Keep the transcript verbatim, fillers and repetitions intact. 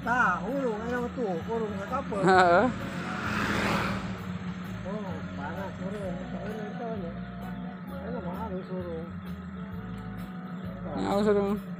Tak, urung ada tu, urung tak apa. Ha. Oh, panas urung. Tak boleh tahu ni. Ada mahal urung. Yang awak suruh.